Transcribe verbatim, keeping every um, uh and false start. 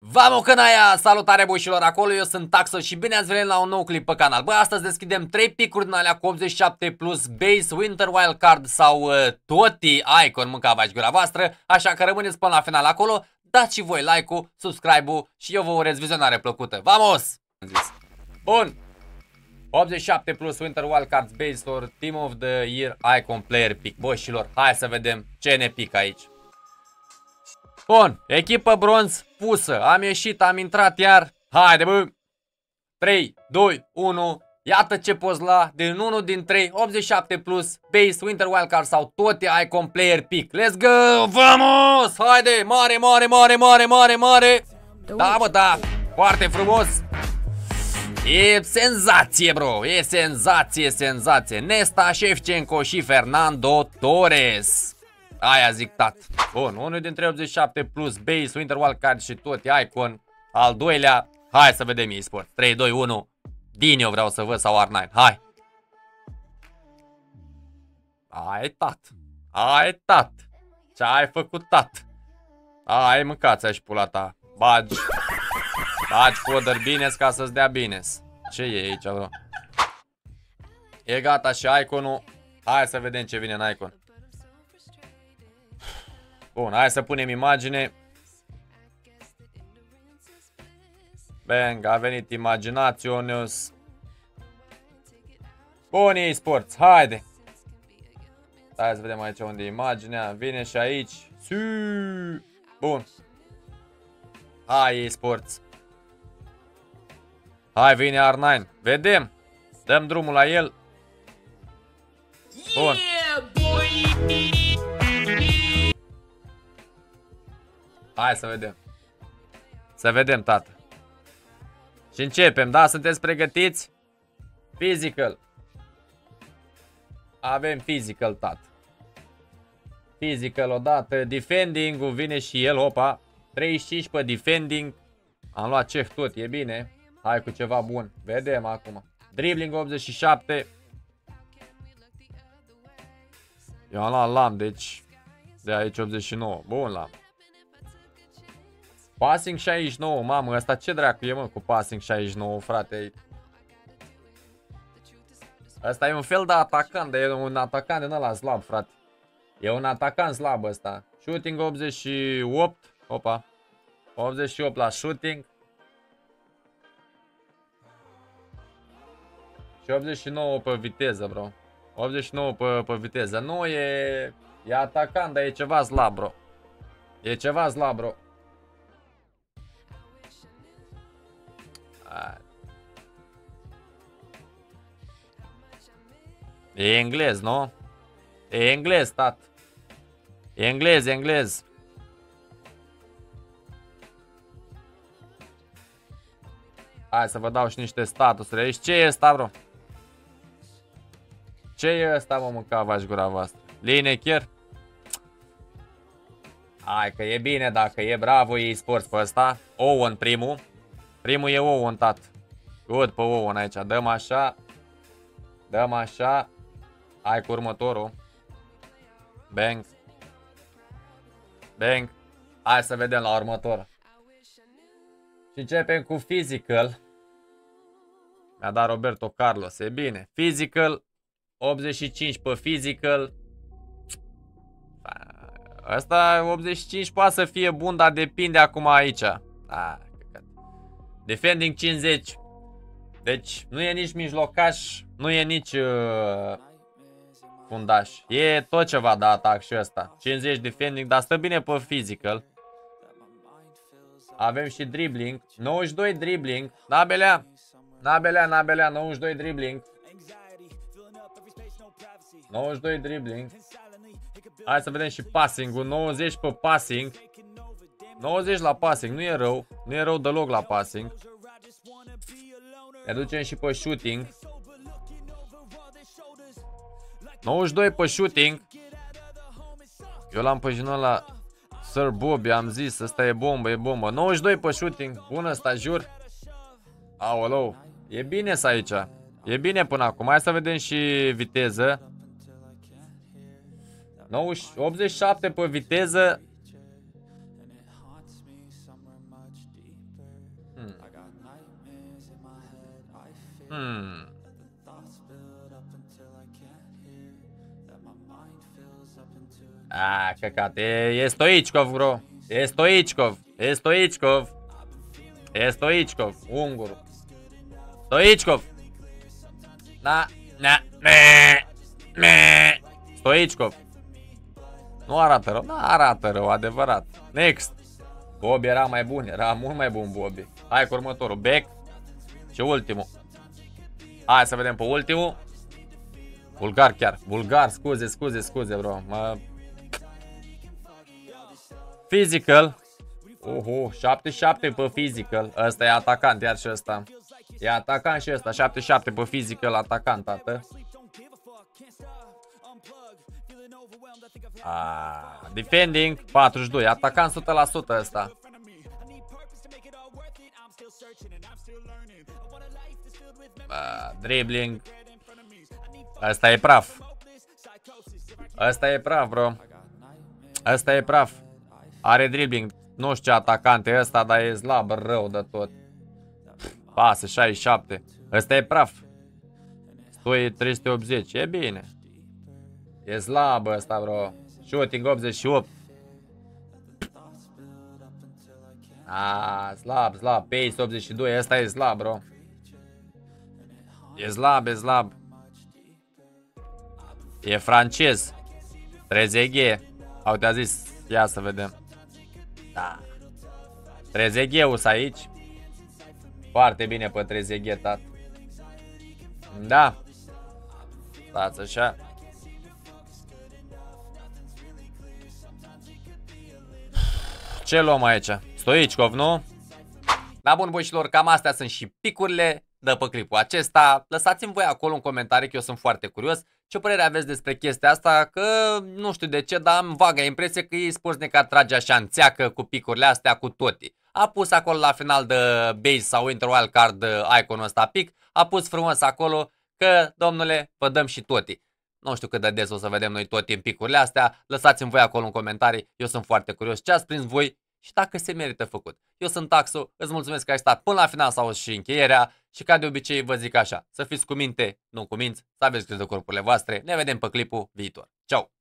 Vamo cănaia! Salutare boșilor, acolo eu sunt Taxo și bine ați venit la un nou clip pe canal. Bă, astăzi deschidem trei picuri din alea cu optzeci și șapte plus base, winter wildcard sau uh, toti icon, mâncava-și gura voastră. Așa că rămâneți până la final acolo, dați și voi like-ul, subscribe-ul și eu vă urez vizionare plăcută. Vamos! Bun! optzeci și șapte plus winter wildcard base or team of the year icon player pick. Boșilor, hai să vedem ce ne pică aici. Bun, echipă bronz pusă, am ieșit, am intrat iar, haide bă, trei, doi, unu, iată ce poți lua din unul din trei, optzeci și șapte plus, base, winter wildcard sau toate icon player pick, let's go, vamos, haide, mare, mare, mare, mare, mare, mare, da bă, da, foarte frumos, e senzație bro, e senzație, senzație, Nesta, Shevchenko și Fernando Torres. Aia zic tat. Bun, unul dintre optzeci și șapte plus base, winter wildcard și tot icon. Al doilea, hai să vedem eSport. trei, doi, unu. Din eu vreau să văd sau R nouă. Hai. Hai tat. Hai tat. Ce ai făcut tat? Hai mâncați-a și pula ta. Bagi. Bagi fodder bine ca să-ți dea bine. Ce e aici bro? E gata și iconul. Hai să vedem ce vine în icon. Bun, hai să punem imagine. Bang, a venit Imaginationus. Bun, eSports, haide. Hai să vedem aici unde e imaginea. Vine și aici. Bun. Hai eSports. Hai, vine R nouă. Vedem. Dăm drumul la el. Bun. Hai să vedem. Să vedem, tată. Și începem, da? Sunteți pregătiți? Physical. Avem physical, tată. Physical odată. Defending-ul vine și el, opa. treizeci și cinci pe defending. Am luat ceh tot, e bine. Hai cu ceva bun. Vedem acum. Dribbling optzeci și șapte. Eu am luat Lam, deci de aici optzeci și nouă. Bun, Lam. Passing șaizeci și nouă, mamă, ăsta ce dracu e mă cu passing șaizeci și nouă, frate? Ăsta e un fel de atacant, dar e un atacant din ăla slab, frate. E un atacant slab ăsta. Shooting optzeci și opt, opa. optzeci și opt la shooting. Și optzeci și nouă pe viteză, bro. optzeci și nouă pe, pe viteză. Nu e... E atacant, dar e ceva slab, bro. E ceva slab, bro. E englez, nu? E englez, tat. E englez, e englez. Hai să vă dau și niște statusuri aici. Ce e ăsta, bro? Ce e ăsta, mă, mâncava-și gura voastră? Lineker? Hai că e bine dacă e, bravo eSports pe ăsta. Owen primul. Primul e Owen, tat. Good pe Owen aici. Dăm așa. Dăm așa. Hai cu următorul. Bang. Bang. Hai să vedem la următorul. Și începem cu physical. Mi-a dat Roberto Carlos. E bine. Physical. optzeci și cinci pe physical. Asta optzeci și cinci poate să fie bun, dar depinde acum aici. Ah, defending cincizeci. Deci nu e nici mijlocaș, nu e nici uh, fundaș. E tot ceva de atac și ăsta. cincizeci defending, dar stă bine pe physical. Avem și dribbling. nouăzeci și doi dribbling. Nabelea. Nabelea, nabelea, nouăzeci și doi dribbling. nouăzeci și doi dribbling. Hai să vedem și passing-ul. nouăzeci pe passing. nouăzeci la passing, nu e rău. Nu e rău deloc la passing. Ne ducem și pe shooting. nouăzeci și doi pe shooting. Eu l-am pe genul la Sir Bobby, am zis, ăsta e bombă, e bombă. nouăzeci și doi pe shooting, bun ăsta, jur. Aoleu, e bine să aici. E bine până acum, hai să vedem și viteză. optzeci și șapte pe viteză. Hmm. A, căcat, e, e Stoichkov, bro. E Stoichkov, e Stoichkov. E Stoichkov, ungurul. Stoichkov. Da, na, me, me. Stoichkov. Nu arată rău, nu arată rău, adevărat. Next. Bobby era mai bun, era mult mai bun Bobby. Hai cu următorul, Beck. Și ultimul. Hai să vedem pe ultimul. Bulgar chiar, bulgar, scuze, scuze, scuze, bro. Mă... Physical. Uhu, șapte șapte pe physical. Ăsta e atacant, iar și ăsta. E atacant și ăsta, șapte șapte pe physical, atacant, tată. Ah, defending, patruzeci și doi, atacant o sută la sută ăsta. Ah, dribbling. Ăsta e praf. Ăsta e praf, bro. Ăsta e praf. Are dribbling. Nu știu ce atacant e ăsta, dar e slab rău de tot. Pasă, șaizeci și șapte. Ăsta e praf. Stoi trei sute optzeci. E bine. E slab ăsta, bro. Shooting optzeci și opt. Ah, slab, slab. Pace optzeci și doi. Ăsta e slab, bro. E slab, e slab. E francez. Trezeguet. Au te-a zis. Ia să vedem. Da. Trezeguet aici. Foarte bine pe Trezeguet, tat. Da. Stați așa. Ce luăm aici? Stoichkov, nu? Da, bun, băieșilor, cam astea sunt și picurile de pe clipul acesta. Lăsați-mi voi acolo un comentariu, că eu sunt foarte curios. Ce părere aveți despre chestia asta? Că nu știu de ce, dar am vaga impresie că ei Sportsnet trage așa în țeacă cu picurile astea, cu toti. A pus acolo la final de base sau Winter Wild Card iconul ăsta pic. A pus frumos acolo că, domnule, vă dăm și toti. Nu știu cât de des o să vedem noi toti în picurile astea. Lăsați-mi voi acolo în comentarii. Eu sunt foarte curios ce ați prins voi și dacă se merită făcut. Eu sunt Taxu, îți mulțumesc că ai stat până la final sau și încheierea și ca de obicei vă zic așa, să fiți cu minte, nu cu minți, să aveți grijă de corpurile voastre, ne vedem pe clipul viitor. Ciao!